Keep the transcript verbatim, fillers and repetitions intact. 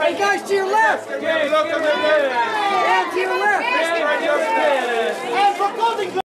Hey, guys to your left! Look at the